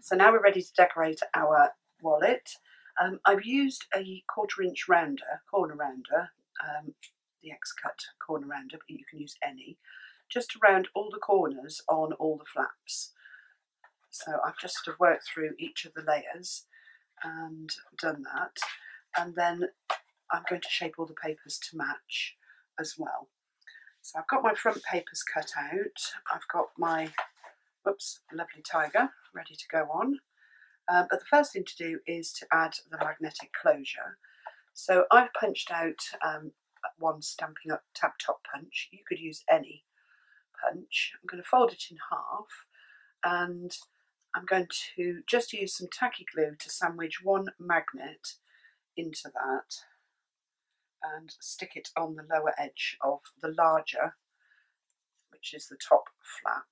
So now we're ready to decorate our wallet. I've used a 1/4 inch corner rounder, the X-Cut corner rounder, but you can use any, just to round all the corners on all the flaps. So I've just worked through each of the layers and done that. And then I'm going to shape all the papers to match as well. So I've got my front papers cut out. I've got my, lovely tiger ready to go on. But the first thing to do is to add the magnetic closure. So I've punched out one Stampin' Up tab top punch. You could use any punch. I'm going to fold it in half, and I'm going to just use some tacky glue to sandwich one magnet into that and stick it on the lower edge of the larger, which is the top flap.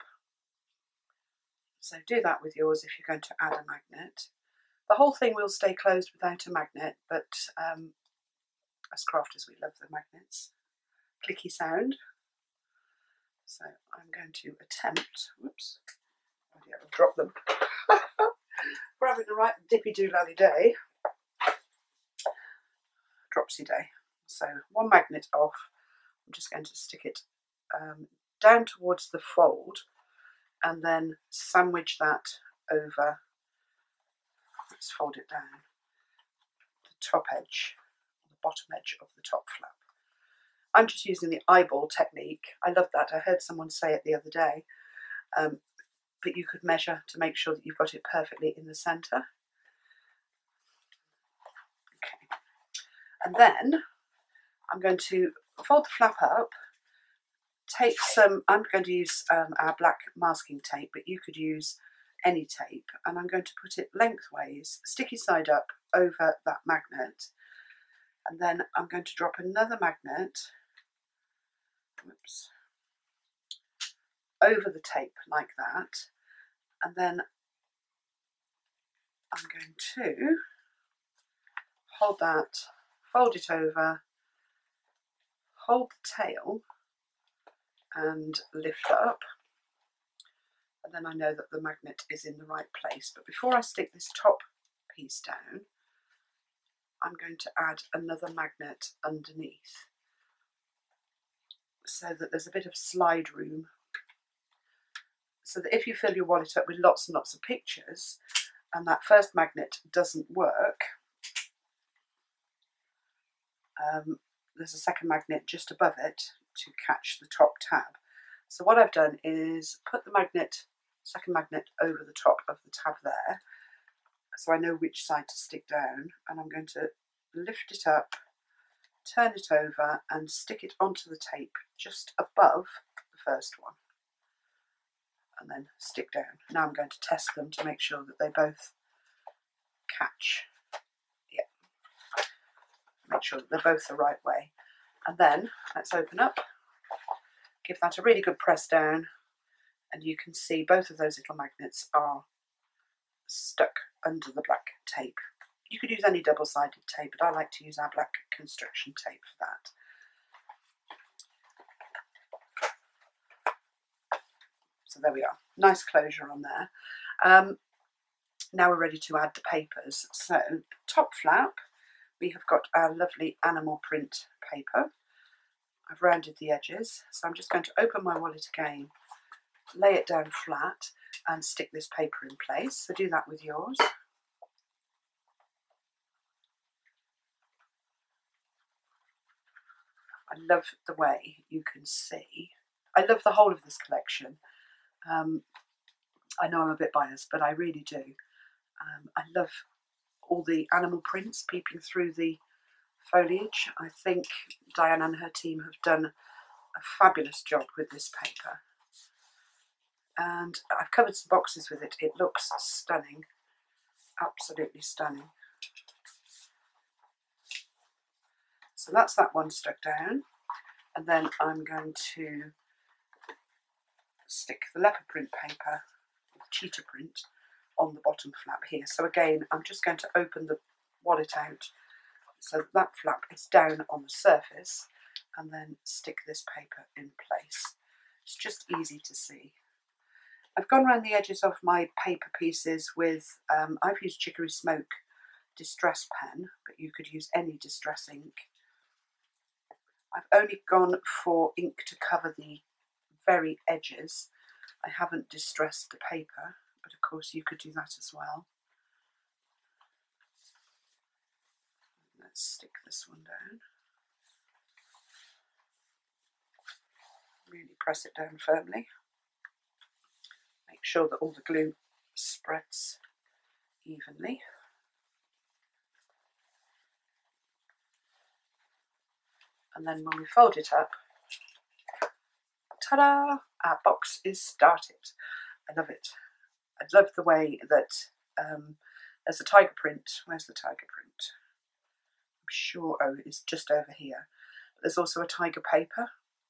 So do that with yours if you're going to add a magnet. The whole thing will stay closed without a magnet, but as crafters we love the magnets. Clicky sound. So I'm going to attempt, whoops, oh dear, I've dropped them. We're having a right dippy-doo-lally day. Dropsy day. So one magnet off. I'm just going to stick it down towards the fold and then sandwich that over, let's fold it down, the top edge, the bottom edge of the top flap. I'm just using the eyeball technique. I love that. I heard someone say it the other day. But you could measure to make sure that you've got it perfectly in the centre. Okay. And then I'm going to fold the flap up, take some, I'm going to use our black masking tape, but you could use any tape, and I'm going to put it lengthways, sticky side up, over that magnet. And then I'm going to drop another magnet, whoops, over the tape like that. And then I'm going to hold that, fold it over, hold the tail and lift up. And then I know that the magnet is in the right place. But before I stick this top piece down, I'm going to add another magnet underneath so that there's a bit of slide room. So that if you fill your wallet up with lots and lots of pictures and that first magnet doesn't work, there's a second magnet just above it to catch the top tab. So what I've done is put the second magnet over the top of the tab there, so I know which side to stick down, and I'm going to lift it up, turn it over and stick it onto the tape just above the first one, and then stick down. Now I'm going to test them to make sure that they both catch. Yeah, make sure that they're both the right way. And then let's open up, give that a really good press down, and you can see both of those little magnets are stuck under the black tape. You could use any double-sided tape, but I like to use our black construction tape for that. So there we are, nice closure on there. Now we're ready to add the papers. So top flap, we have got our lovely animal print paper. I've rounded the edges, so I'm just going to open my wallet again, lay it down flat and stick this paper in place. So do that with yours. I love the way you can see. I love the whole of this collection. I know I'm a bit biased, but I really do. I love all the animal prints peeping through the foliage. I think Diane and her team have done a fabulous job with this paper. And I've covered some boxes with it. It looks stunning, absolutely stunning. So that's that one stuck down. And then I'm going to stick the leopard print paper, cheetah print, on the bottom flap here. So again, I'm just going to open the wallet out so that flap is down on the surface, and then stick this paper in place. It's just easy to see. I've gone around the edges of my paper pieces with, I've used Chicory Smoke Distress Pen, but you could use any distress ink. I've only gone for ink to cover the very edges. I haven't distressed the paper, but of course you could do that as well. Let's stick this one down. Really press it down firmly. Make sure that all the glue spreads evenly. And then when we fold it up, ta-da! Our box is started. I love it. I love the way that there's a tiger print. Where's the tiger print? I'm sure, oh, it's just over here. But there's also a tiger paper,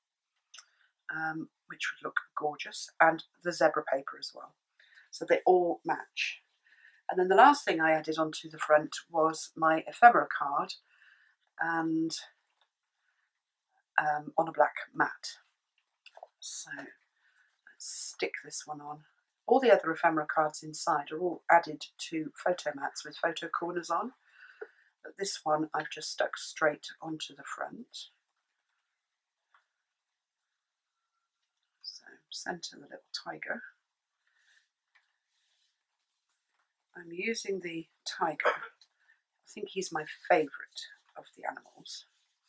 which would look gorgeous, and the zebra paper as well. So they all match. And then the last thing I added onto the front was my ephemera card, and on a black mat. So let's stick this one on. All the other ephemera cards inside are all added to photo mats with photo corners on, but this one I've just stuck straight onto the front. So centre the little tiger. I'm using the tiger. I think he's my favourite of the animals,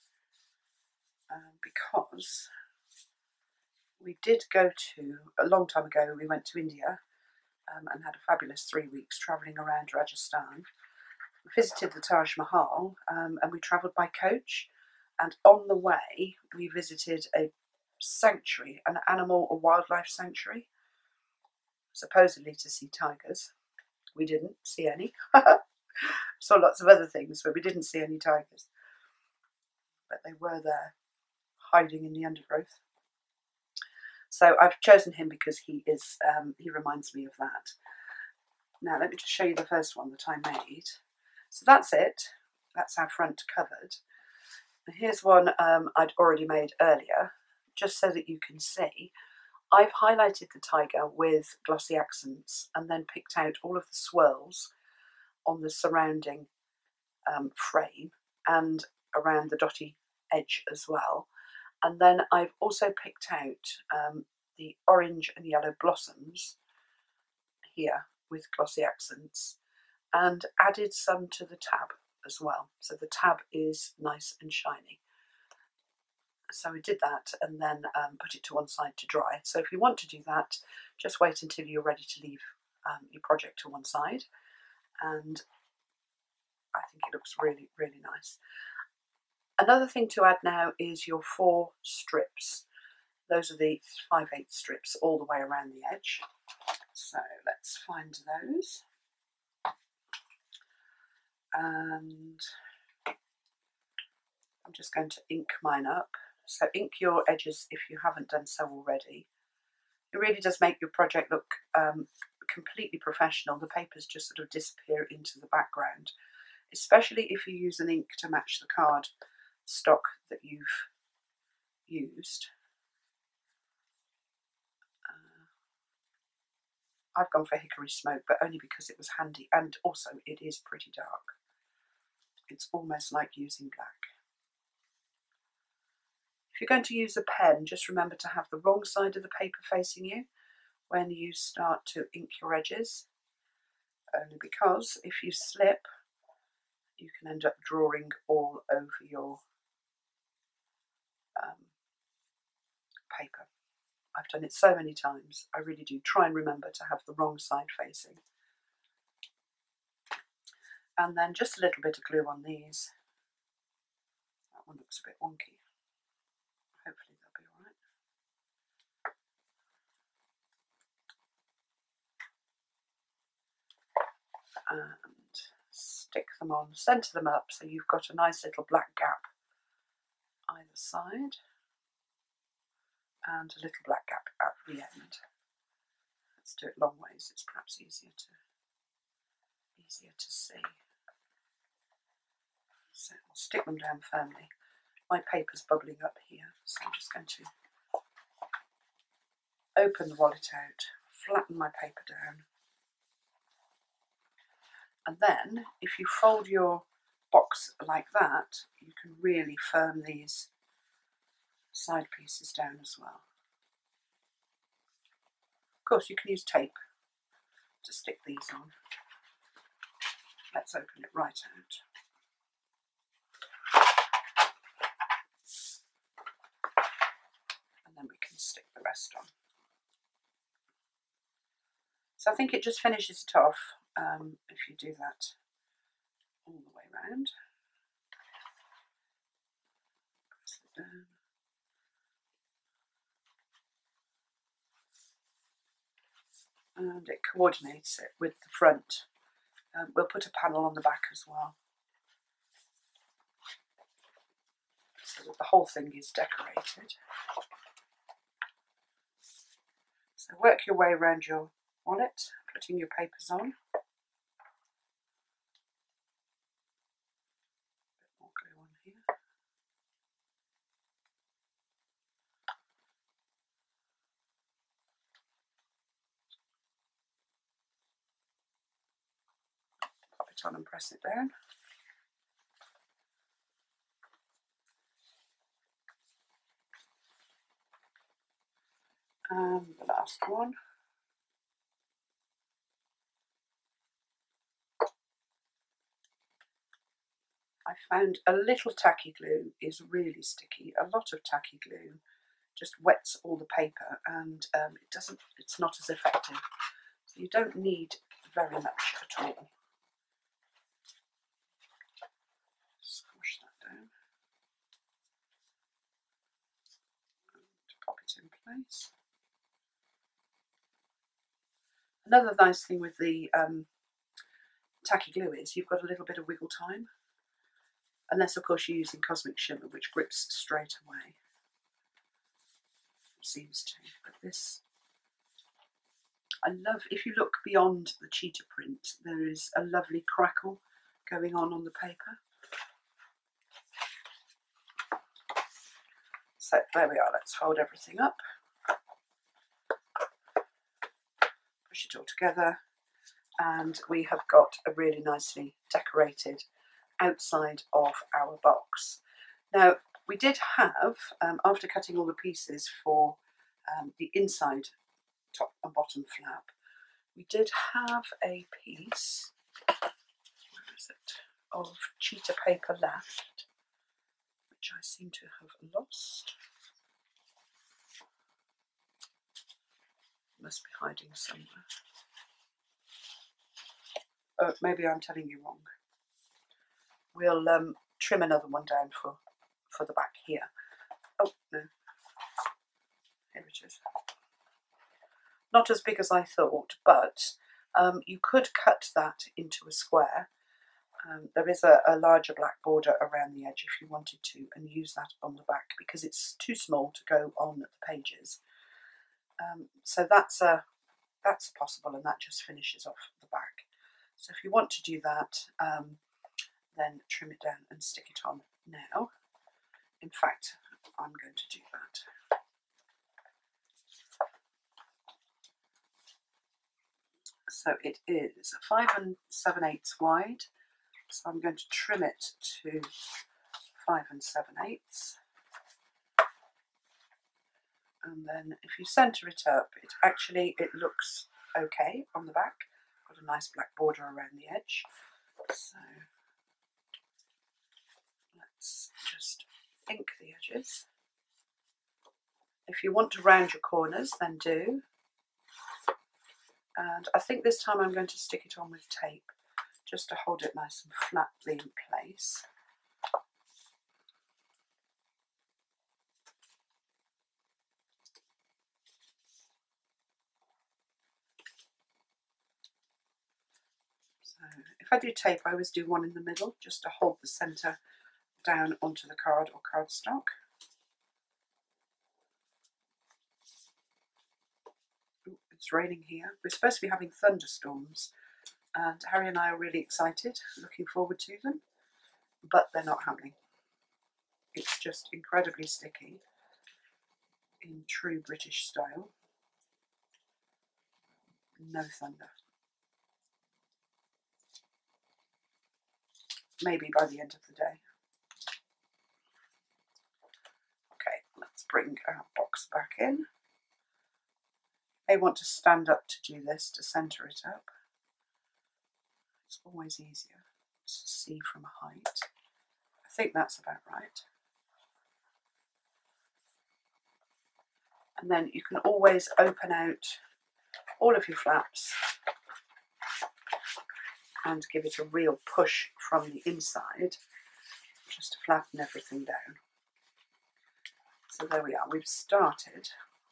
because we did go to, a long time ago, we went to India and had a fabulous 3 weeks travelling around Rajasthan. We visited the Taj Mahal, and we travelled by coach, and on the way we visited a sanctuary, an animal or wildlife sanctuary, supposedly to see tigers. We didn't see any. Saw lots of other things, but we didn't see any tigers. But they were there, hiding in the undergrowth. So I've chosen him because he is, he reminds me of that. Now let me just show you the first one that I made. So that's it. That's our front covered. And here's one I'd already made earlier, just so that you can see. I've highlighted the tiger with glossy accents and then picked out all of the swirls on the surrounding frame and around the dotty edge as well. And then I've also picked out the orange and yellow blossoms here with glossy accents and added some to the tab as well. So the tab is nice and shiny. So we did that and then put it to one side to dry. So if you want to do that, just wait until you're ready to leave your project to one side. And I think it looks really, really nice. Another thing to add now is your 4 strips. Those are the 5/8 strips all the way around the edge. So let's find those. And I'm just going to ink mine up. So ink your edges if you haven't done so already. It really does make your project look completely professional. The papers just sort of disappear into the background, especially if you use an ink to match the card stock that you've used. I've gone for Hickory Smoke, but only because it was handy, and also it is pretty dark. It's almost like using black. If you're going to use a pen, just remember to have the wrong side of the paper facing you when you start to ink your edges, only because if you slip, you can end up drawing all over your paper. I've done it so many times. I really do try and remember to have the wrong side facing. And then just a little bit of glue on these. That one looks a bit wonky. Hopefully they'll be all right. And stick them on, centre them up so you've got a nice little black gap either side and a little black gap at the end. Let's do it long ways, it's perhaps easier to see. So I'll stick them down firmly. My paper's bubbling up here, so I'm just going to open the wallet out, flatten my paper down. And then if you fold your box like that, you can really firm these side pieces down as well. Of course, you can use tape to stick these on. Let's open it right out. And then we can stick the rest on. So I think it just finishes it off if you do that all the way around. Press it down. And it coordinates it with the front. We'll put a panel on the back as well, so that the whole thing is decorated. So work your way around your wallet, putting your papers on. A bit more glue on here. Pop it on and press it down. And the last one. I found a little tacky glue is really sticky. A lot of tacky glue just wets all the paper, and it's not as effective. So you don't need very much at all. Squash that down. And pop it in place. Another nice thing with the tacky glue is you've got a little bit of wiggle time. Unless, of course, you're using Cosmic Shimmer, which grips straight away. It seems to. But this, I love, if you look beyond the cheetah print, there is a lovely crackle going on the paper. So there we are, let's fold everything up. Push it all together. And we have got a really nicely decorated outside of our box. Now, we did have, after cutting all the pieces for the inside top and bottom flap, we did have a piece, where is it, of cheetah paper left, which I seem to have lost. It must be hiding somewhere. Oh, maybe I'm telling you wrong. We'll trim another one down for the back here. Oh, no. Here it is. Not as big as I thought, but you could cut that into a square. There is a larger black border around the edge if you wanted to, and use that on the back because it's too small to go on the pages. So that's possible, and that just finishes off the back. So if you want to do that, then trim it down and stick it on now. In fact, I'm going to do that. So it is 5 7/8 wide, so I'm going to trim it to 5 7/8. And then if you centre it up, it looks okay on the back. Got a nice black border around the edge. So let's just ink the edges. If you want to round your corners, then do. And I think this time I'm going to stick it on with tape, just to hold it nice and flatly in place. So if I do tape, I always do one in the middle, just to hold the centre down onto the card or cardstock. Ooh, it's raining here. We're supposed to be having thunderstorms, and Harry and I are really excited, looking forward to them, but they're not happening. It's just incredibly sticky in true British style. no thunder. Maybe by the end of the day. Okay, let's bring our box back in. I want to stand up to do this, to centre it up. It's always easier to see from height. I think that's about right. And then you can always open out all of your flaps and give it a real push from the inside, just to flatten everything down. So there we are, we've started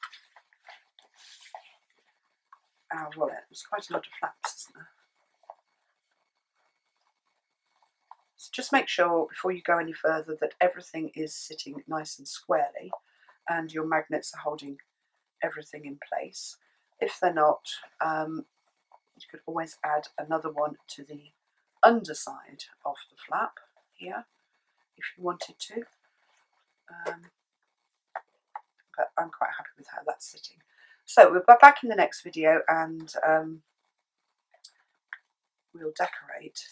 our wallet. There's quite a lot of flaps, isn't there? So just make sure before you go any further that everything is sitting nice and squarely and your magnets are holding everything in place. If they're not, you could always add another one to the underside of the flap here if you wanted to. But I'm quite happy with how that's sitting. So we'll be back in the next video and we'll decorate.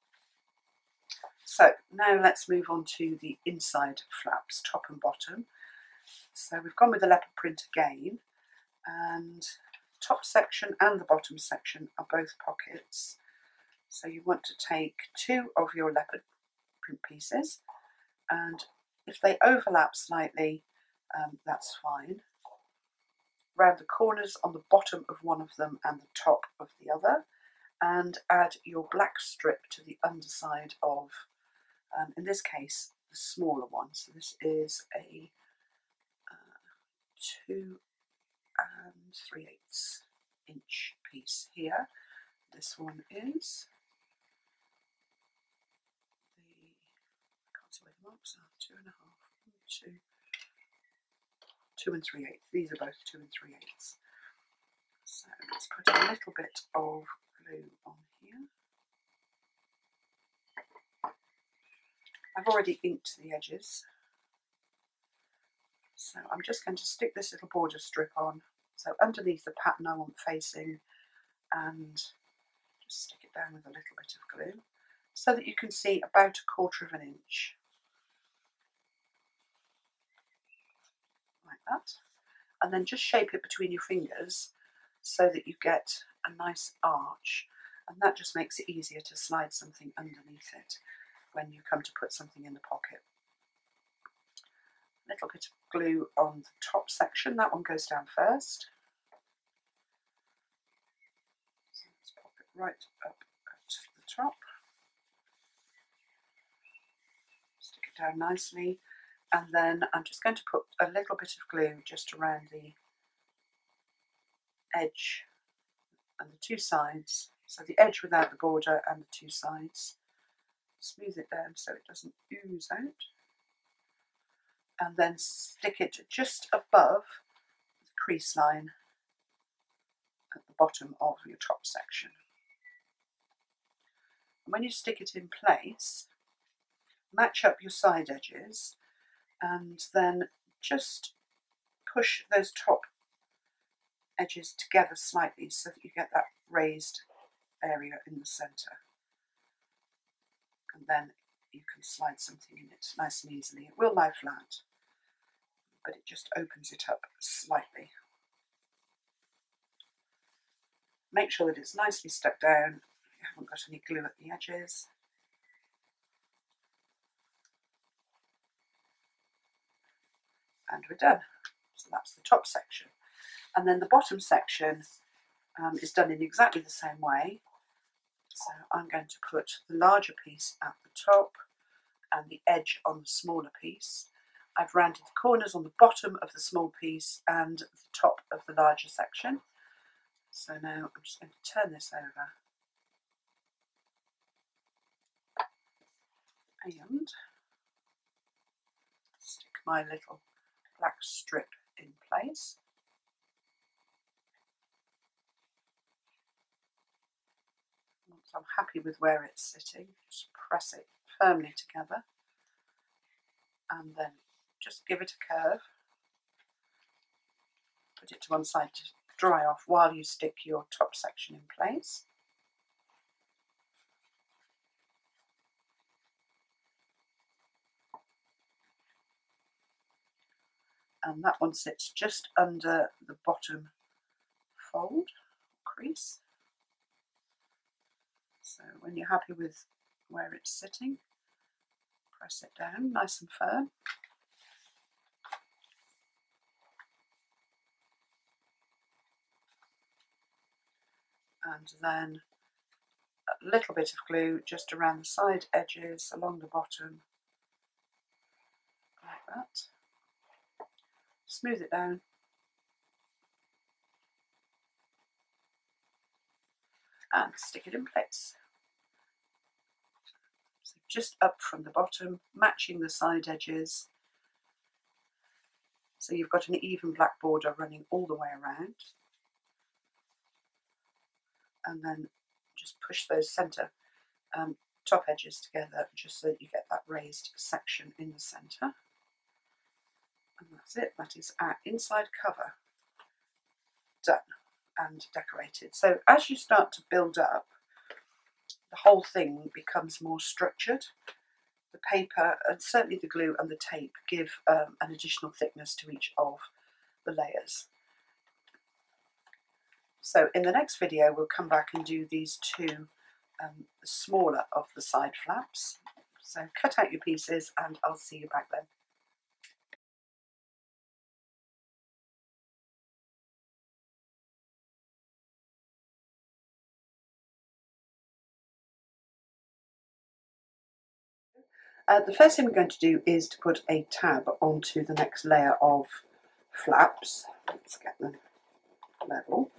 So now let's move on to the inside flaps, top and bottom. So we've gone with the leopard print again, and the top section and the bottom section are both pockets. So you want to take 2 of your leopard print pieces, and if they overlap slightly, that's fine. Round the corners on the bottom of one of them and the top of the other, and add your black strip to the underside of, in this case, the smaller one. So this is a 2 3/8 inch piece here. This one is the, I can't see where the marks are, 2.5, 2 3/8. These are both 2 3/8. So let's put a little bit of glue on here. I've already inked the edges, so I'm just going to stick this little border strip on, so underneath the pattern I want facing, and just stick it down with a little bit of glue so that you can see about 1/4 inch, like that, and then just shape it between your fingers so that you get a nice arch, and that just makes it easier to slide something underneath it when you come to put something in the pocket. A little bit of glue on the top section, that one goes down first. So let's pop it right up at the top. Stick it down nicely, and then I'm just going to put a little bit of glue just around the edge and the 2 sides, so the edge without the border and the 2 sides. Smooth it down so it doesn't ooze out, and then stick it just above the crease line at the bottom of your top section. And when you stick it in place, match up your side edges and then just push those top edges together slightly so that you get that raised area in the centre. And then you can slide something in it nice and easily. It will lie flat, but it just opens it up slightly. Make sure that it's nicely stuck down. You haven't got any glue at the edges. And we're done. So that's the top section. And then the bottom section is done in exactly the same way. So I'm going to put the larger piece at the top and the edge on the smaller piece. I've rounded the corners on the bottom of the small piece and the top of the larger section. So now I'm just going to turn this over and stick my little black strip in place. Once I'm happy with where it's sitting, just press it firmly together and then just give it a curve. Put it to one side to dry off while you stick your top section in place. And that one sits just under the bottom fold, crease. So when you're happy with where it's sitting, press it down nice and firm. And then a little bit of glue just around the side edges, along the bottom, like that. Smooth it down. And stick it in place. So just up from the bottom, matching the side edges. So you've got an even black border running all the way around. And then just push those centre top edges together just so that you get that raised section in the centre. And that's it, that is our inside cover done and decorated. So as you start to build up, the whole thing becomes more structured. The paper and certainly the glue and the tape give an additional thickness to each of the layers. So in the next video we'll come back and do these two smaller of the side flaps. So cut out your pieces and I'll see you back then. The first thing we're going to do is to put a tab onto the next layer of flaps. Let's get them level.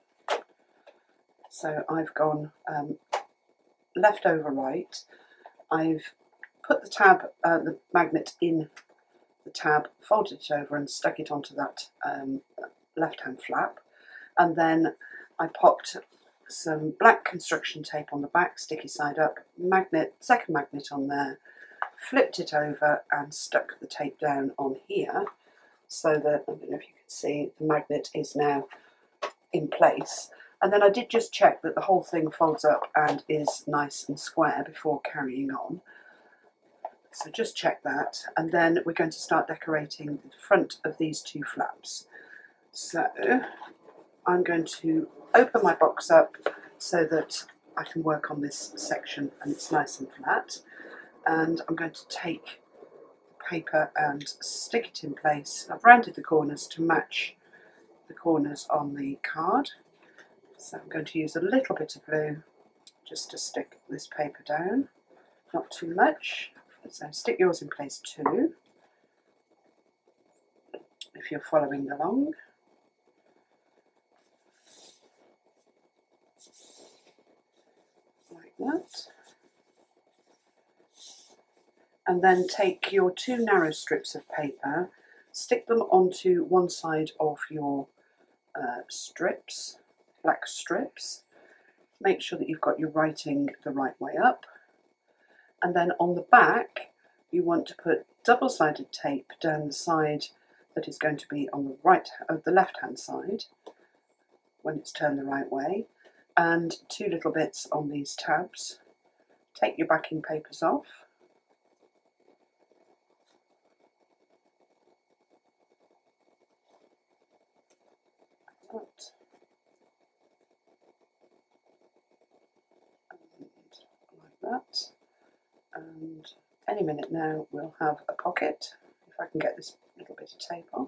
So I've gone left over right. I've put the tab, the magnet in the tab, folded it over and stuck it onto that left-hand flap. And then I popped some black construction tape on the back, sticky side up, second magnet on there, flipped it over and stuck the tape down on here so that, I don't know if you can see, the magnet is now in place. And then I did just check that the whole thing folds up and is nice and square before carrying on. So just check that, and then we're going to start decorating the front of these two flaps. So I'm going to open my box up so that I can work on this section and it's nice and flat. And I'm going to take the paper and stick it in place. I've rounded the corners to match the corners on the card. So I'm going to use a little bit of glue just to stick this paper down, not too much. So stick yours in place too, if you're following along. Like that. And then take your two narrow strips of paper, stick them onto one side of your strips, black strips. Make sure that you've got your writing the right way up. And then on the back, you want to put double-sided tape down the side that is going to be on the left-hand side when it's turned the right way, and two little bits on these tabs. Take your backing papers off. Like that. And any minute now we'll have a pocket, if I can get this little bit of tape off.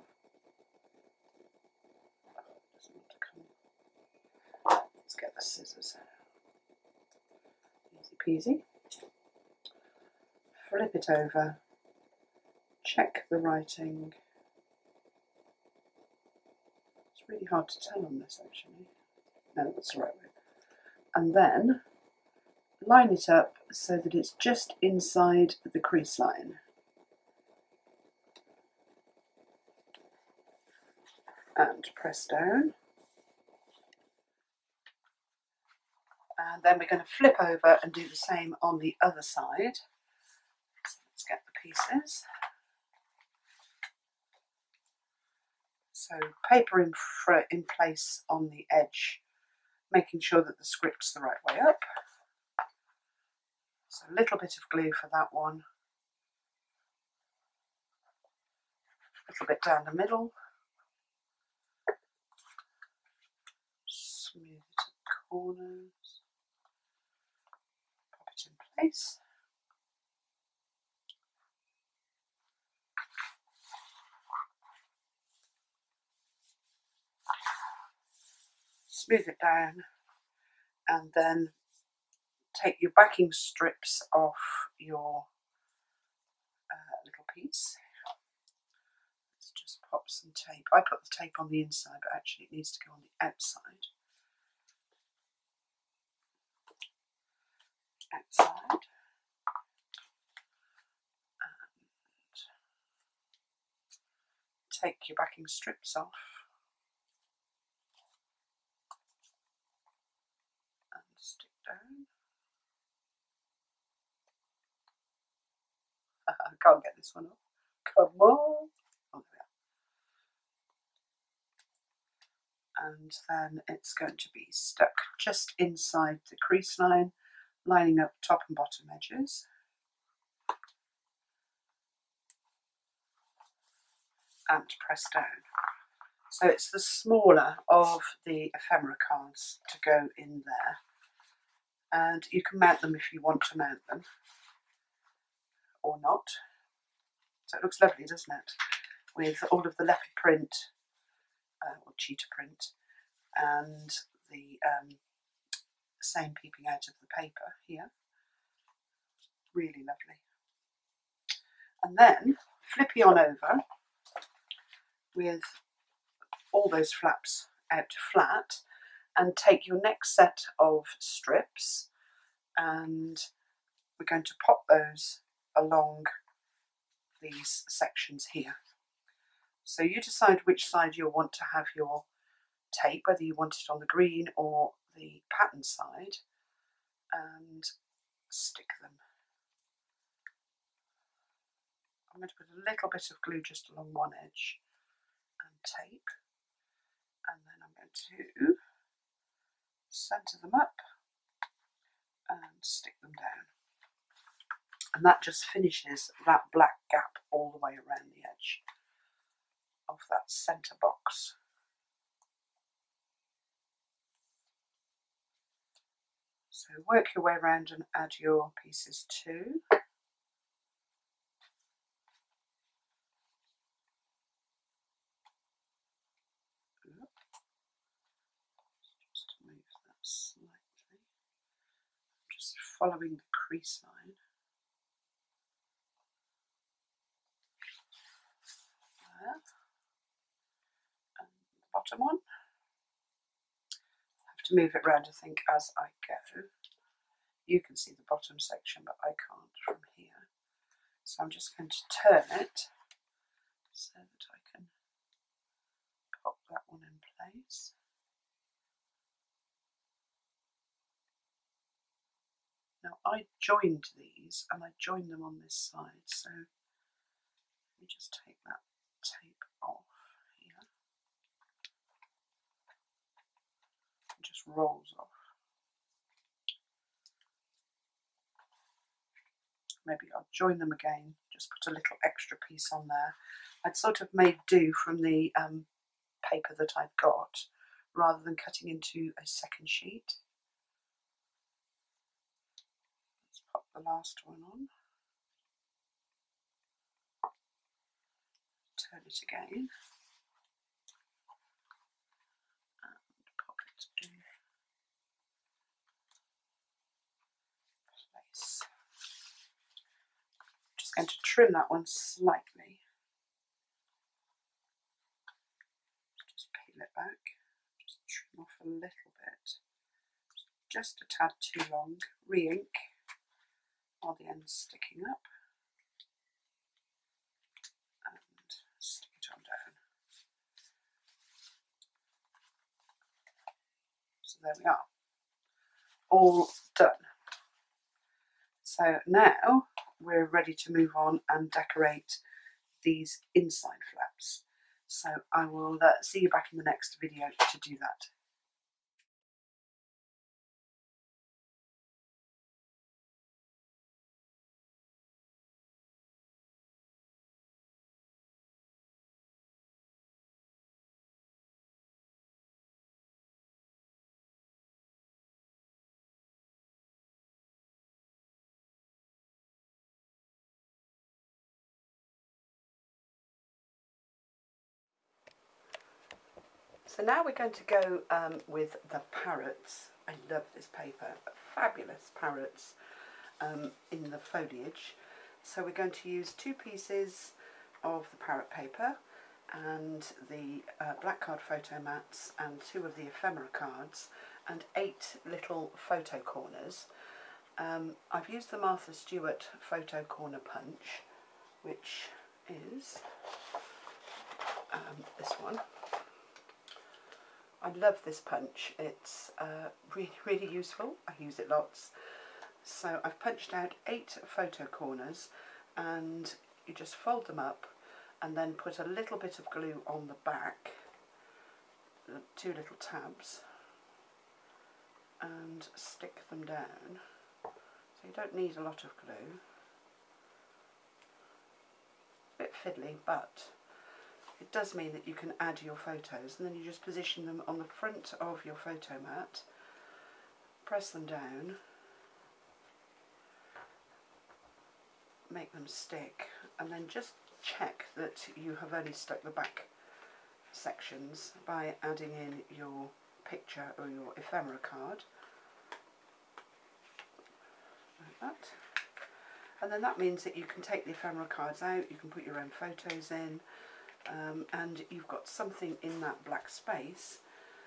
Doesn't want to come. Let's get the scissors. Easy peasy. Flip it over, check the writing. It's really hard to tell on this actually. No, that's the right way. And then line it up so that it's just inside the crease line. And press down. And then we're going to flip over and do the same on the other side. So let's get the pieces. So paper in place on the edge, making sure that the script's the right way up. So a little bit of glue for that one. A little bit down the middle. Smooth it at the corners. Pop it in place. Smooth it down, and then take your backing strips off your little piece. Let's just pop some tape. I put the tape on the inside, but actually it needs to go on the outside. And take your backing strips off. And stick down. I can't get this one off. Come on. Oh, there we are. And then it's going to be stuck just inside the crease line, lining up top and bottom edges. And press down. So it's the smaller of the ephemera cards to go in there. And you can mount them if you want to mount them, or not. So it looks lovely, doesn't it? With all of the leopard print, or cheetah print, and the same peeping out of the paper here. Really lovely. And then flippy on over with all those flaps out flat, and take your next set of strips, and we're going to pop those along these sections here. So you decide which side you'll want to have your tape, whether you want it on the green or the pattern side, and stick them. I'm going to put a little bit of glue just along one edge and tape, and then I'm going to centre them up and stick them down. And that just finishes that black gap all the way around the edge of that centre box. So work your way around and add your pieces too. Just move that slightly. Just following the crease line. There. And the bottom one. I have to move it around, I think, as I go. You can see the bottom section, but I can't from here. So I'm just going to turn it so that I can pop that one in place. Now I joined these, and I joined them on this side, so let me just take that tape off here. It just rolls off. Maybe I'll join them again, just put a little extra piece on there. I'd sort of made do from the paper that I've got, rather than cutting into a second sheet. Let's pop the last one on. Turn it again. And pop it in place. I'm just going to trim that one slightly. Just peel it back. Just trim off a little bit. Just a tad too long. Re-ink while the end's sticking up. And stick it on down. So there we are. All done. So now we're ready to move on and decorate these inside flaps. So I will see you back in the next video to do that. So now we're going to go with the parrots. I love this paper, fabulous parrots in the foliage. So we're going to use 2 pieces of the parrot paper and the black card photo mats and 2 of the ephemera cards and 8 little photo corners. I've used the Martha Stewart photo corner punch, which is this one. I love this punch, it's really useful, I use it lots. So I've punched out 8 photo corners and you just fold them up and then put a little bit of glue on the back, 2 little tabs, and stick them down. So you don't need a lot of glue. A bit fiddly, but it does mean that you can add your photos, and then you just position them on the front of your photo mat, press them down, make them stick, and then just check that you have only stuck the back sections by adding in your picture or your ephemera card, like that. And then that means that you can take the ephemera cards out, you can put your own photos in, and you've got something in that black space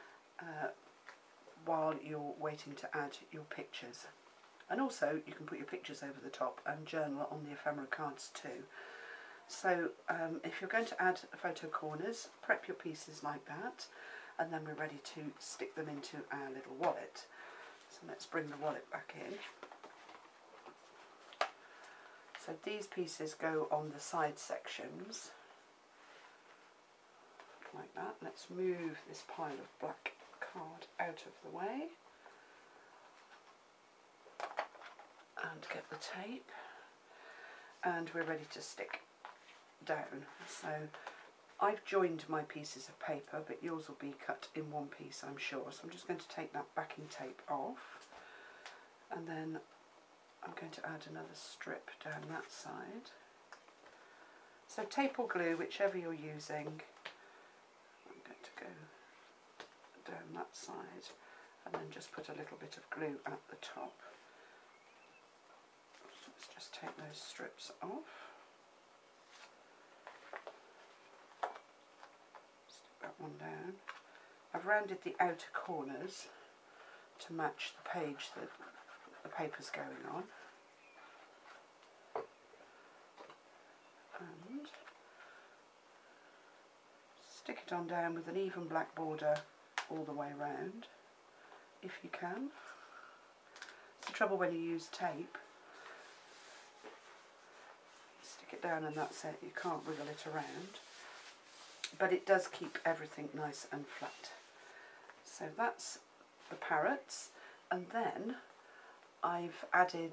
while you're waiting to add your pictures. And also you can put your pictures over the top and journal on the ephemera cards too. So if you're going to add photo corners, prep your pieces like that, and then we're ready to stick them into our little wallet. So let's bring the wallet back in. So these pieces go on the side sections, like that. Let's move this pile of black card out of the way and get the tape, and we're ready to stick down. So I've joined my pieces of paper, but yours will be cut in one piece, I'm sure. So I'm just going to take that backing tape off, and then I'm going to add another strip down that side. So tape or glue, whichever you're using. I'm going to go down that side and then just put a little bit of glue at the top. Let's just take those strips off. Stick that one down. I've rounded the outer corners to match the page that the paper's going on. And stick it on down with an even black border all the way around, if you can. It's the trouble when you use tape. Stick it down and that's it, you can't wiggle it around. But it does keep everything nice and flat. So that's the parrots, and then I've added,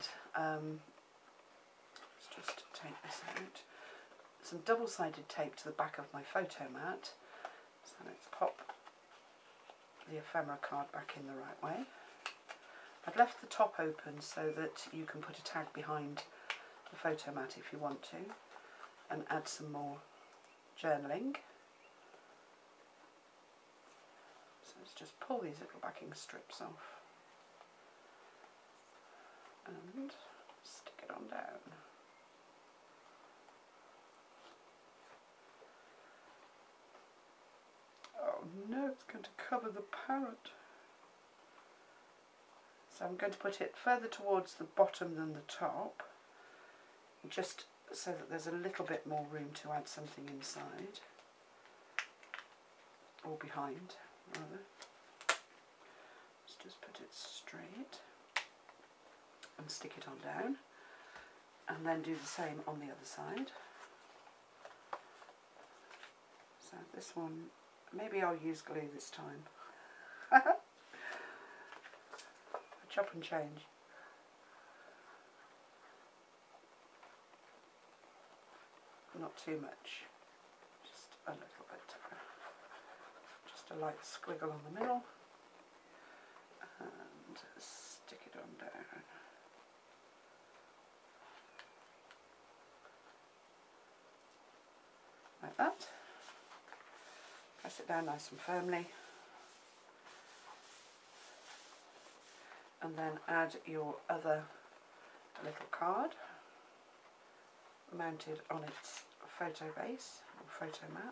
let's just take this out, some double-sided tape to the back of my photo mat. So let's pop the ephemera card back in the right way. I've left the top open so that you can put a tag behind the photo mat if you want to, and add some more journaling. So let's just pull these little backing strips off and stick it on down. Oh no, it's going to cover the parrot. So I'm going to put it further towards the bottom than the top, just so that there's a little bit more room to add something inside, or behind rather. Let's just put it straight and stick it on down, and then do the same on the other side. So this one, maybe I'll use glue this time. Chop and change. Not too much, just a little bit. Just a light squiggle on the middle and stick it on down. Like that. Press it down nice and firmly. And then add your other little card mounted on its photo base or photo mat.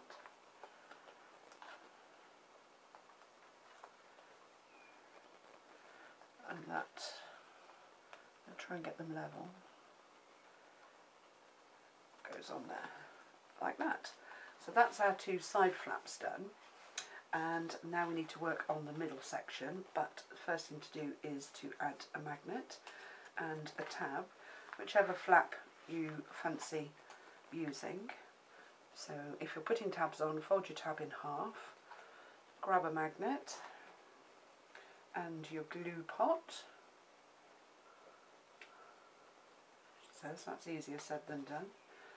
And that, I'll try and get them level, goes on there, like that. So that's our two side flaps done. And now we need to work on the middle section, but the first thing to do is to add a magnet and a tab, whichever flap you fancy using. So if you're putting tabs on, fold your tab in half, grab a magnet and your glue pot. So that's easier said than done.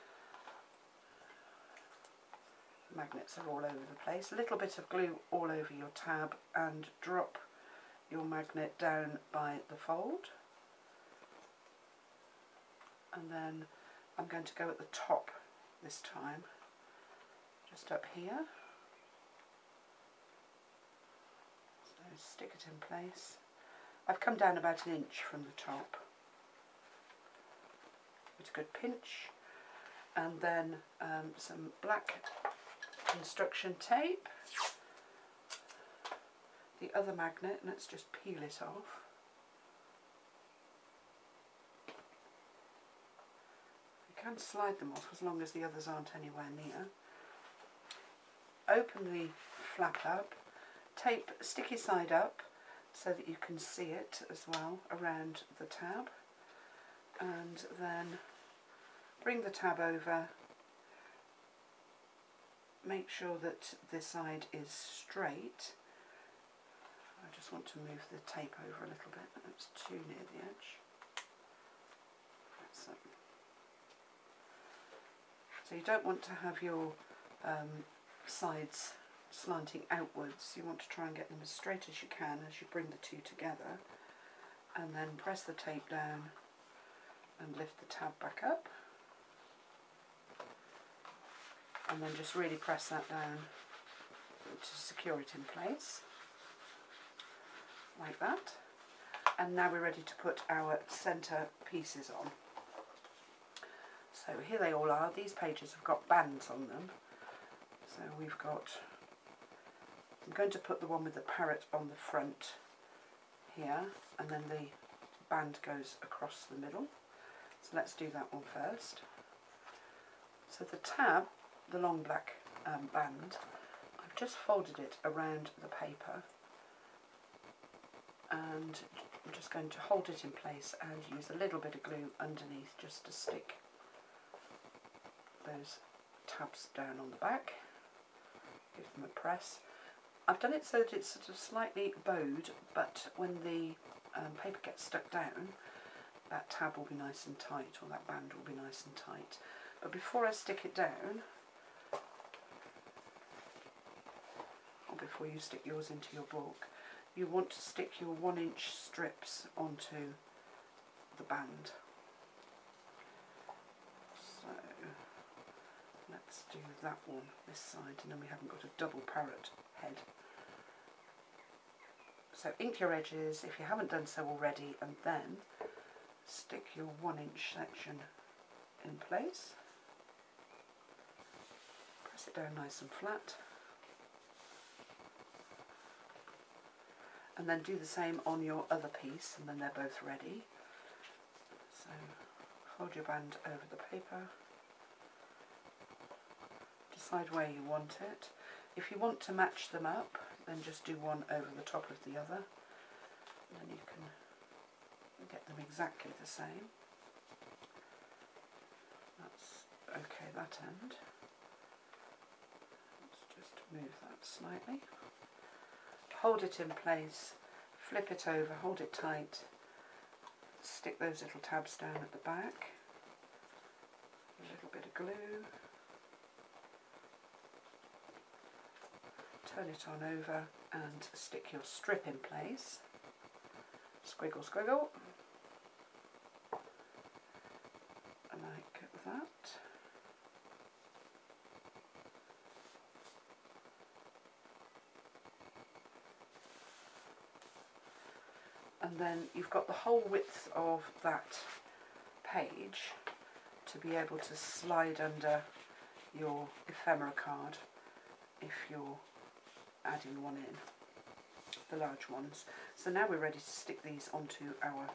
Magnets are all over the place. A little bit of glue all over your tab and drop your magnet down by the fold. And then I'm going to go at the top this time, just up here. So stick it in place. I've come down about 1 inch from the top with a good pinch, and then some black construction tape, the other magnet, and let's just peel it off. You can slide them off as long as the others aren't anywhere near. Open the flap up, tape sticky side up so that you can see it as well around the tab, and then bring the tab over. Make sure that this side is straight. I just want to move the tape over a little bit. It's too near the edge. So you don't want to have your sides slanting outwards. You want to try and get them as straight as you can as you bring the two together, and then press the tape down and lift the tab back up. And then just really press that down to secure it in place, like that. And now we're ready to put our centre pieces on. So here they all are. These pages have got bands on them. So we've got, I'm going to put the one with the parrot on the front here, and then the band goes across the middle. So let's do that one first. So the tab, the long black band, I've just folded it around the paper, and I'm just going to hold it in place and use a little bit of glue underneath just to stick those tabs down on the back. Give them a press. I've done it so that it's sort of slightly bowed, but when the paper gets stuck down, that tab will be nice and tight, or that band will be nice and tight. But before I stick it down, or before you stick yours into your book, you want to stick your 1-inch strips onto the band. So let's do that one this side, and then we haven't got a double parrot head. So ink your edges if you haven't done so already, and then stick your 1-inch section in place. Press it down nice and flat. And then do the same on your other piece, and then they're both ready. So fold your band over the paper. Decide where you want it. If you want to match them up, then just do one over the top of the other. And then you can get them exactly the same. That's okay, that end. Let's move that slightly. Hold it in place, flip it over, hold it tight, stick those little tabs down at the back, a little bit of glue, turn it on over and stick your strip in place, squiggle squiggle, like that. And then you've got the whole width of that page to be able to slide under your ephemera card if you're adding one in, the large ones. So now we're ready to stick these onto our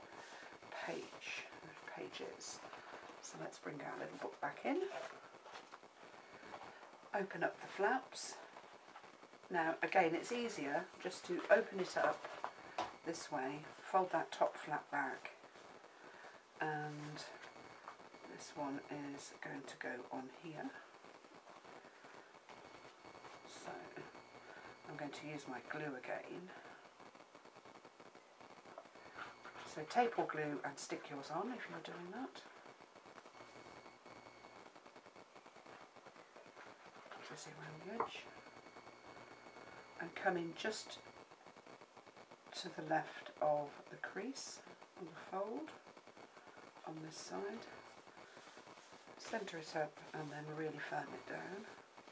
pages. So let's bring our little book back in, open up the flaps. Now again, it's easier just to open it up this way, fold that top flap back, and this one is going to go on here. So I'm going to use my glue again. So tape or glue and stick yours on if you're doing that. Just around the edge. And come in just to the left of the crease on the fold on this side. Centre it up and then really firm it down.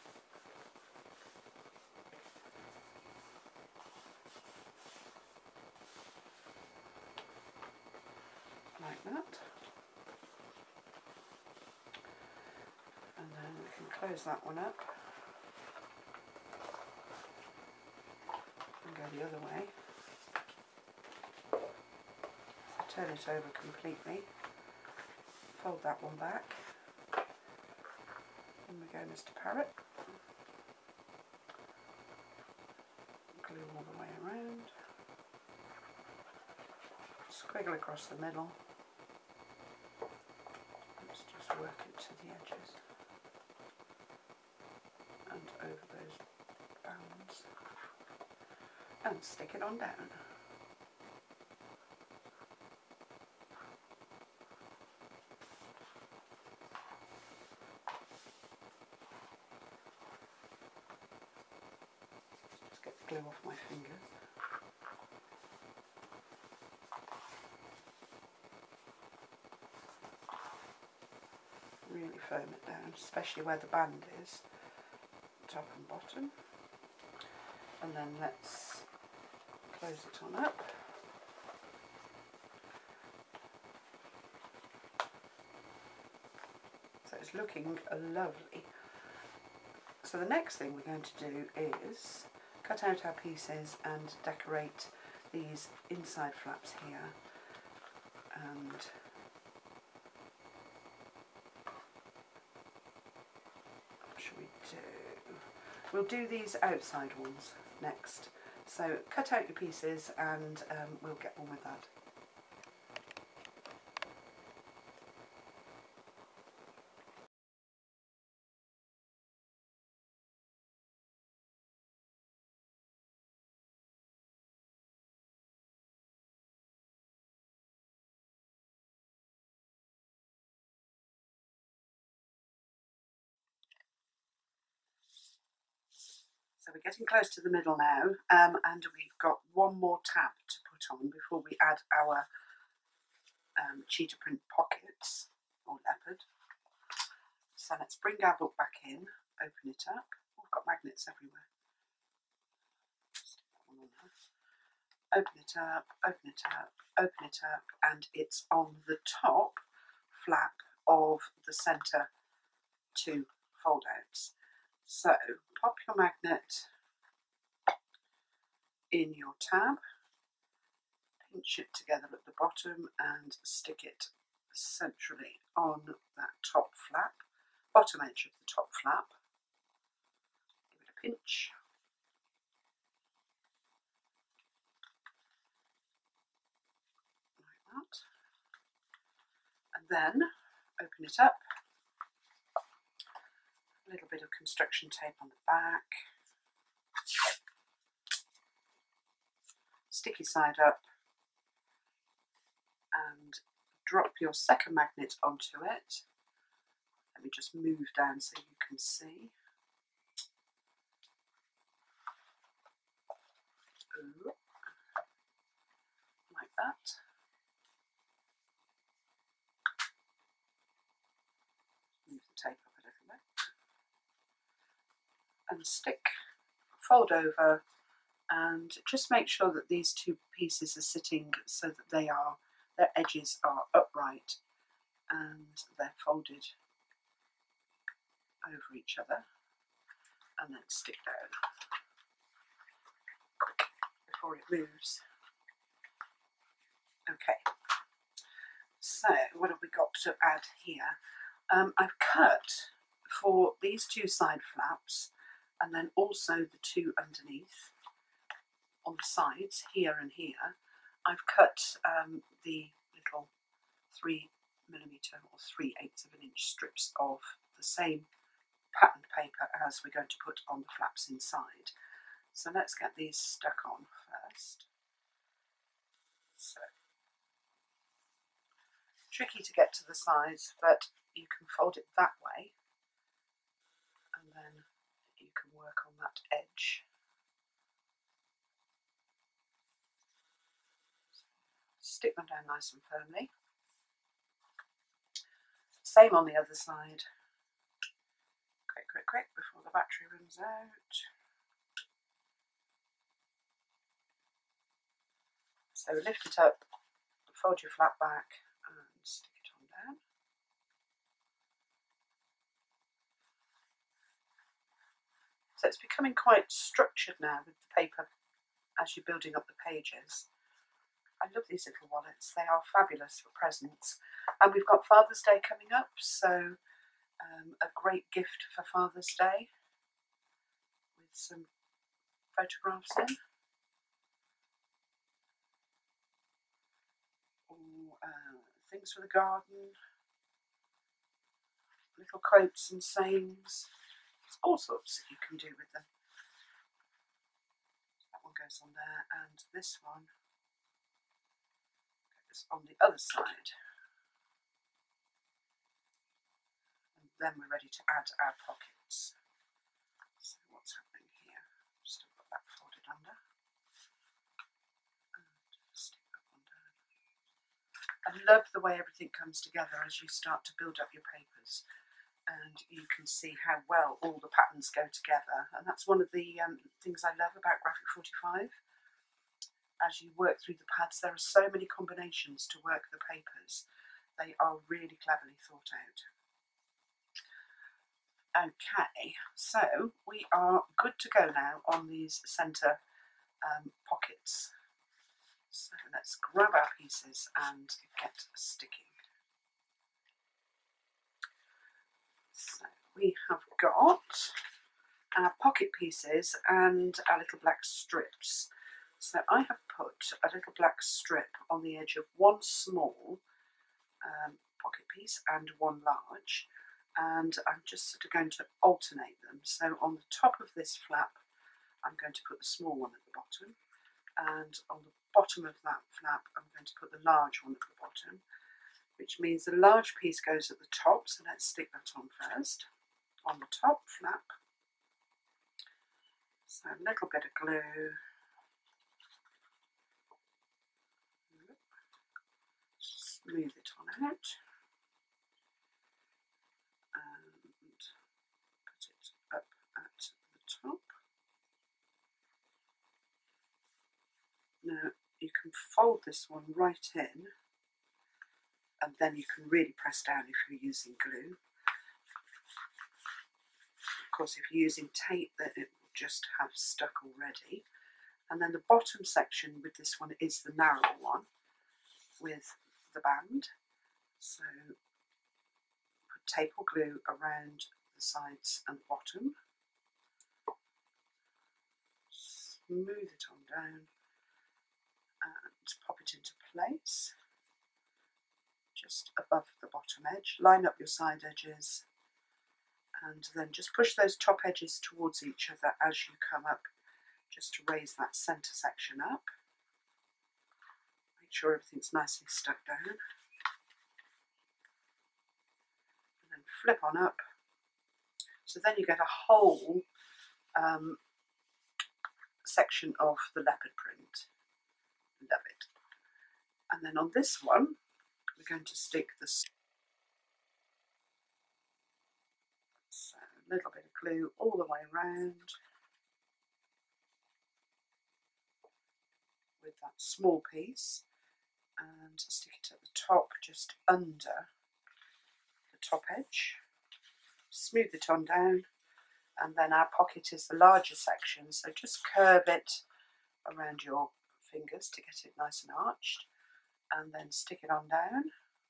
Like that. And then we can close that one up and go the other way. So turn it over completely, fold that one back, and we go Mr. Parrot. Glue all the way around, squiggle across the middle. Let's just work it to the edges and over those bands and stick it on down. Just get the glue off my fingers. Really firm it down, especially where the band is, top and bottom. And then let's close it on up. So it's looking lovely. So the next thing we're going to do is cut out our pieces and decorate these inside flaps here. And what should we do? We'll do these outside ones next. So cut out your pieces and we'll get on with that. So we're getting close to the middle now, and we've got one more tab to put on before we add our cheetah print pockets or leopard. So let's bring our book back in, open it up. We've got magnets everywhere. Stick that one on there. Open it up, open it up, open it up, and it's on the top flap of the centre two fold outs. So pop your magnet in your tab, pinch it together at the bottom and stick it centrally on that top flap, bottom edge of the top flap. Give it a pinch. Like that. And then open it up. A little bit of construction tape on the back. sticky side up and drop your second magnet onto it. Let me just move down so you can see. Ooh. Like that. Move the tape up a little bit. And stick, fold over, and just make sure that these two pieces are sitting so that their edges are upright and they're folded over each other, and then stick down quick before it moves. Okay, so what have we got to add here? I've cut for these two side flaps and then also the two underneath on the sides here and here. I've cut the little 3mm or 3/8 of an inch strips of the same patterned paper as we're going to put on the flaps inside. So let's get these stuck on first. So, tricky to get to the sides, but you can fold it that way and then you can work on that edge. Stick them down nice and firmly. Same on the other side. Quick, quick, quick before the battery runs out. So lift it up, fold your flap back and stick it on down. So it's becoming quite structured now with the paper as you're building up the pages. I love these little wallets, they are fabulous for presents. And we've got Father's Day coming up, so a great gift for Father's Day with some photographs in. Or things for the garden, little quotes and sayings. There's all sorts that you can do with them. That one goes on there, and this one goes on the other side. And then we're ready to add our pockets. So what's happening here? Still got that folded under. And stick that one down. I love the way everything comes together as you start to build up your papers. And you can see how well all the patterns go together, and that's one of the things I love about Graphic 45. As you work through the pads, there are so many combinations to work the papers. They are really cleverly thought out. Okay, so we are good to go now on these centre pockets. So let's grab our pieces and get sticking. So we have got our pocket pieces and our little black strips. So I have put a little black strip on the edge of one small pocket piece and one large, and I'm just sort of going to alternate them. So on the top of this flap I'm going to put the small one at the bottom, and on the bottom of that flap I'm going to put the large one at the bottom, which means the large piece goes at the top, so let's stick that on first, on the top flap. So a little bit of glue, smooth it on out, and put it up at the top. Now you can fold this one right in, and then you can really press down if you're using glue. Of course, if you're using tape, then it will just have stuck already. And then the bottom section with this one is the narrow one with the band. So put tape or glue around the sides and the bottom. Smooth it on down and pop it into place just above the bottom edge. Line up your side edges and then just push those top edges towards each other as you come up, just to raise that centre section up. Make sure everything's nicely stuck down. And then flip on up. So then you get a whole section of the leopard print. Love it. And then on this one, we're going to stick this. So a little bit of glue all the way around with that small piece, and stick it at the top, just under the top edge. Smooth it on down, and then our pocket is the larger section, so just curve it around your fingers to get it nice and arched, and then stick it on down.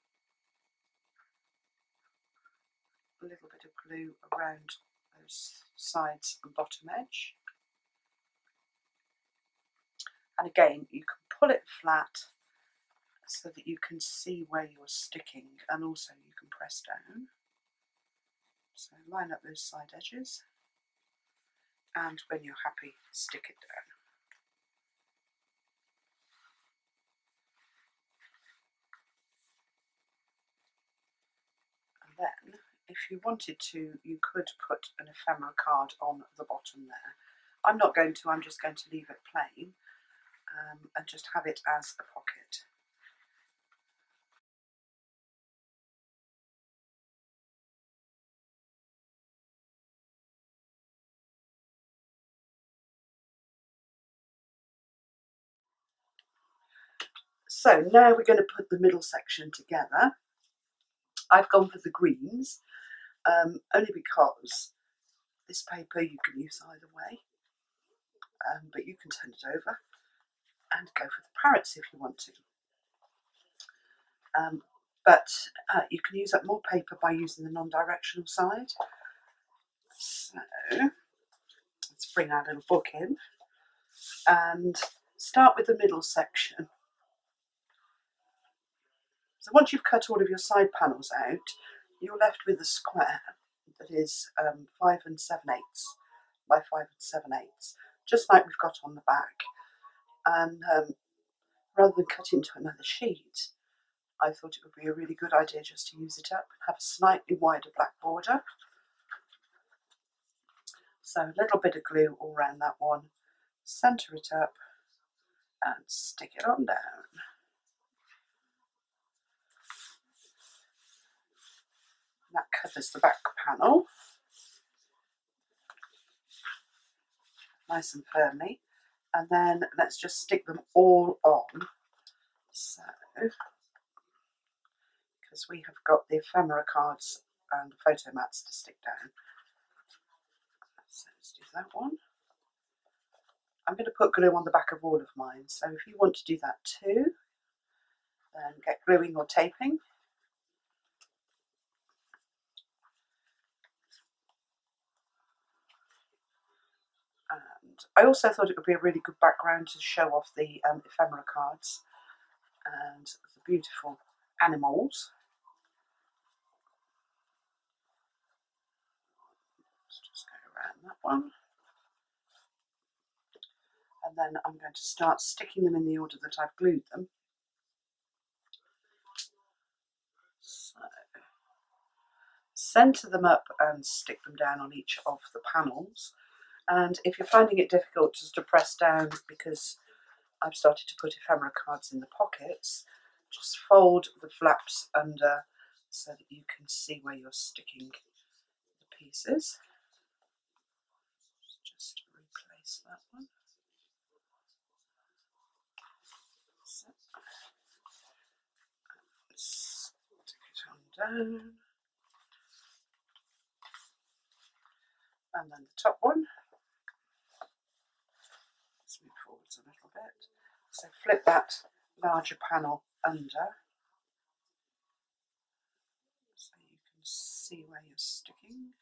A little bit of glue around those sides and bottom edge. And again, you can pull it flat so that you can see where you're sticking, and also you can press down. So line up those side edges, and when you're happy, stick it down. And then, if you wanted to, you could put an ephemera card on the bottom there. I'm not going to, I'm just going to leave it plain and just have it as a pocket. So now we're going to put the middle section together. I've gone for the greens, only because this paper you can use either way, but you can turn it over and go for the parrots if you want to. But you can use up more paper by using the non-directional side. So let's bring our little book in and start with the middle section. So once you've cut all of your side panels out, you're left with a square that is 5 7/8 by 5 7/8, just like we've got on the back. And rather than cut into another sheet, I thought it would be a really good idea just to use it up and have a slightly wider black border. So a little bit of glue all around that one, centre it up and stick it on down. That covers the back panel nice and firmly, and then let's just stick them all on. So, because we have got the ephemera cards and photo mats to stick down. So let's do that one. I'm going to put glue on the back of all of mine, so if you want to do that too, then get gluing or taping. And I also thought it would be a really good background to show off the ephemera cards and the beautiful animals. Let's just go around that one. And then I'm going to start sticking them in the order that I've glued them. So, centre them up and stick them down on each of the panels. And if you're finding it difficult just to press down because I've started to put ephemera cards in the pockets, just fold the flaps under so that you can see where you're sticking the pieces. Just replace that one. So, stick it on down. And then the top one. Let's move forwards a little bit. So flip that larger panel under so you can see where you're sticking.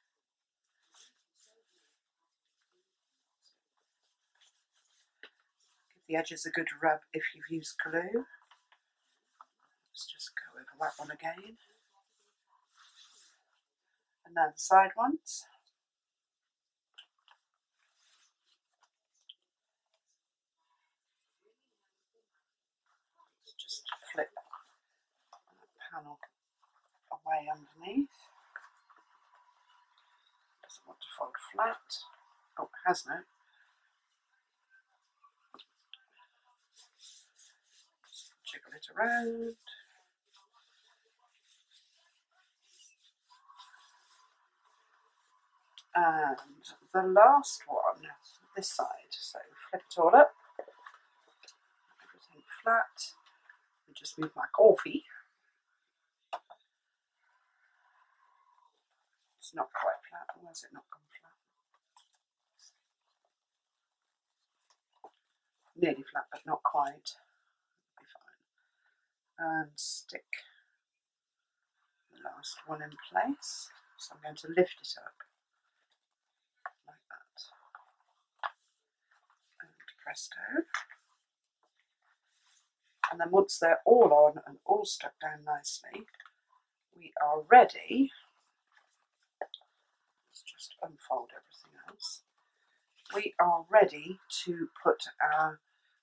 Give the edges a good rub if you've used glue. Let's just go over that one again. And now the side ones. Just flip that panel away underneath. Doesn't want to fold flat. Oh, it has now. Jiggle it around. And the last one, this side. So flip it all up. Everything flat. And just move my coffee. It's not quite flat. Why has it not gone flat? Nearly flat, but not quite. It'll be fine. And stick the last one in place. So I'm going to lift it up like that. And presto. And then once they're all on and all stuck down nicely, we are ready. Let's just unfold everything else. We are ready to put our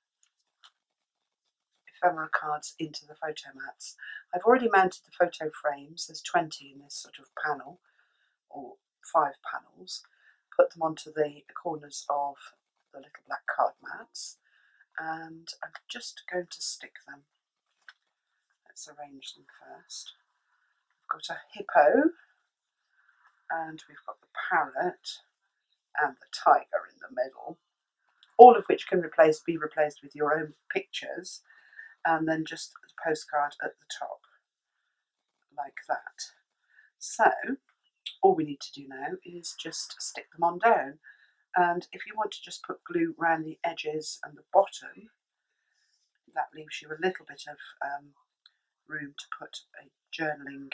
ephemera cards into the photo mats. I've already mounted the photo frames. There's 20 in this sort of panel, or 5 panels. Put them onto the corners of the little black card mats, and I'm just going to stick them. Let's arrange them first. We've got a hippo, and we've got the parrot and the tiger in the middle, all of which can be replaced with your own pictures, and then just the postcard at the top, like that. So all we need to do now is just stick them on down, and if you want to just put glue around the edges and the bottom, that leaves you a little bit of room to put a journaling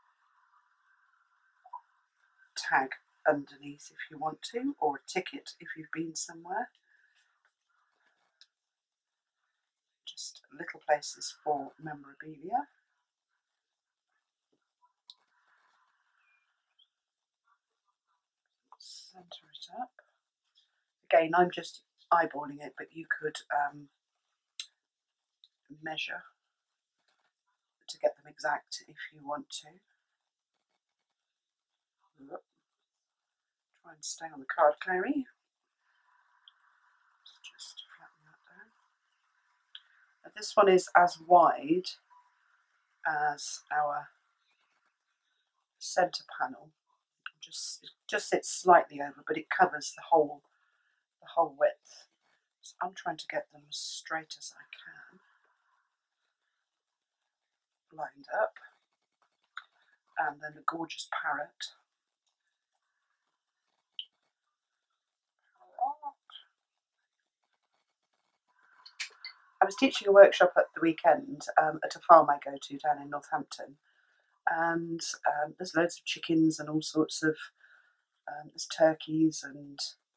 tag underneath if you want to, or a ticket if you've been somewhere. Just little places for memorabilia. Centre it up. Again, I'm just eyeballing it, but you could measure to get them exact if you want to. Try and stay on the card, Clary. Just flatten that down. Now, this one is as wide as our centre panel. Just sits slightly over, but it covers the whole width. So I'm trying to get them as straight as I can, lined up, and then a gorgeous parrot. I was teaching a workshop at the weekend at a farm I go to down in Northampton, and there's loads of chickens and all sorts of there's turkeys and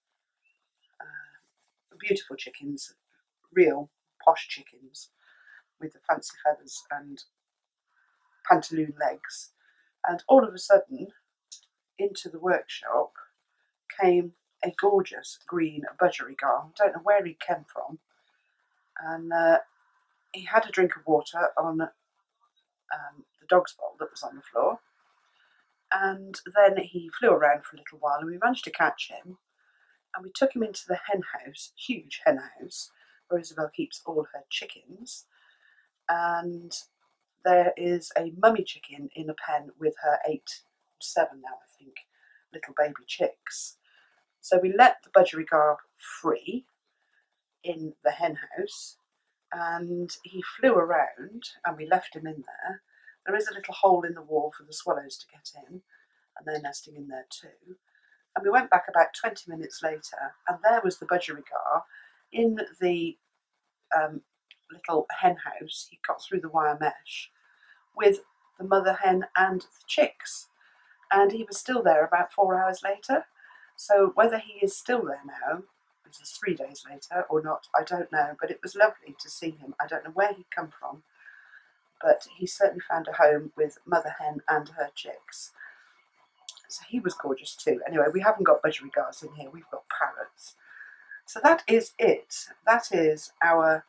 beautiful chickens, real posh chickens with the fancy feathers and pantaloon legs. And all of a sudden, into the workshop came a gorgeous green budgerigar. I don't know where he came from, and he had a drink of water on the dog's bowl that was on the floor, and then he flew around for a little while, and we managed to catch him, and we took him into the hen house, huge hen house, where Isabel keeps all her chickens, and there is a mummy chicken in a pen with her 7 now, I think, little baby chicks. So we let the budgerigar free in the hen house, and he flew around, and we left him in there. There is a little hole in the wall for the swallows to get in, and they're nesting in there too. And we went back about 20 minutes later, and there was the budgerigar in the little hen house. He got through the wire mesh with the mother hen and the chicks, and he was still there about 4 hours later. So whether he is still there now, this is 3 days later, or not, I don't know, but it was lovely to see him. I don't know where he'd come from, but he certainly found a home with mother hen and her chicks. So he was gorgeous too. Anyway, we haven't got budgerigars in here, we've got parrots. So that is it. That is our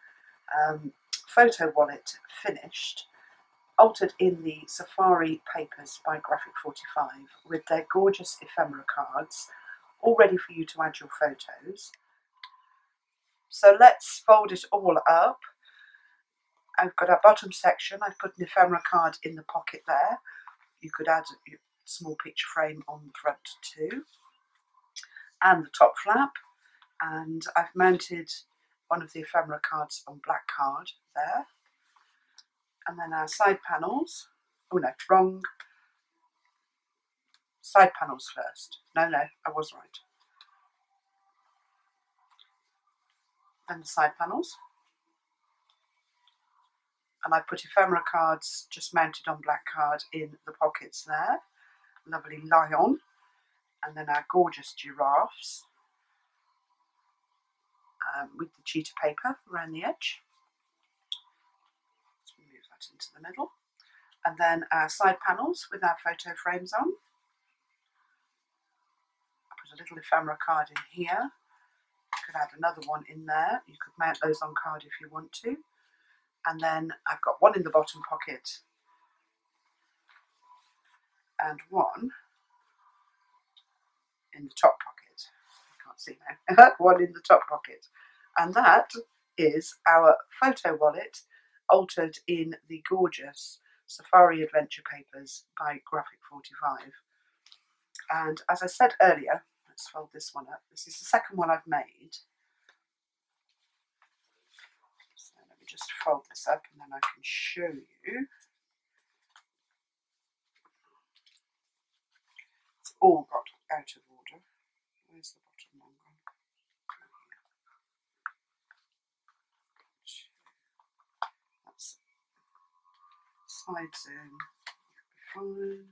photo wallet finished, altered in the Safari Papers by Graphic 45 with their gorgeous ephemera cards, all ready for you to add your photos. So let's fold it all up. I've got our bottom section, I've put an ephemera card in the pocket there. You could add a small picture frame on the front too. And the top flap. And I've mounted one of the ephemera cards on black card there. And then our side panels. Oh no, wrong. Side panels first. No, I was right. Then the side panels. And I put ephemera cards just mounted on black card in the pockets there. Lovely lion. And then our gorgeous giraffes with the cheetah paper around the edge. Let's move that into the middle. And then our side panels with our photo frames on. I put a little ephemera card in here. You could add another one in there. You could mount those on card if you want to. And then I've got one in the bottom pocket and one in the top pocket. I can't see now. One in the top pocket. And that is our photo wallet altered in the gorgeous Safari Adventure Papers by Graphic 45. And as I said earlier, let's fold this one up. This is the second one I've made. So let me just fold this up and then I can show you. It's all got out of order. Where's the bottom one gone? That's side zoom. Fine.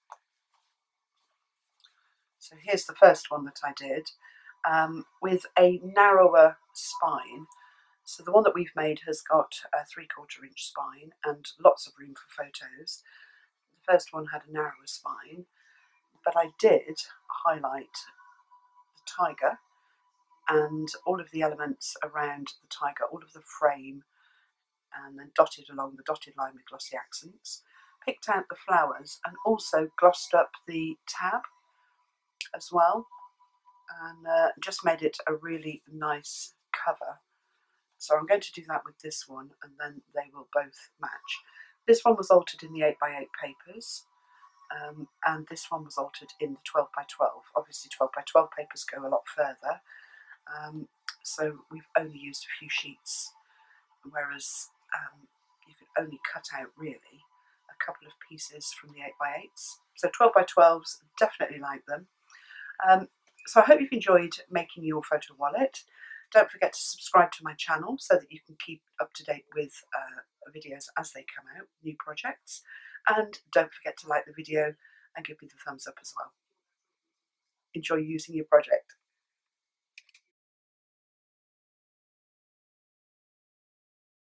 So here's the first one that I did with a narrower spine. So the one that we've made has got a 3/4 inch spine and lots of room for photos. The first one had a narrower spine, but I did highlight the tiger and all of the elements around the tiger, all of the frame, and then dotted along the dotted line with glossy accents. Picked out the flowers and also glossed up the tab as well, and just made it a really nice cover. So I'm going to do that with this one, and then they will both match. This one was altered in the 8x8 papers, and this one was altered in the 12x12. Obviously 12x12 papers go a lot further, so we've only used a few sheets, whereas you could only cut out really a couple of pieces from the 8x8s. So 12x12s, definitely like them. So I hope you've enjoyed making your photo wallet. Don't forget to subscribe to my channel so that you can keep up to date with videos as they come out, new projects. And don't forget to like the video and give me the thumbs up as well. Enjoy using your project.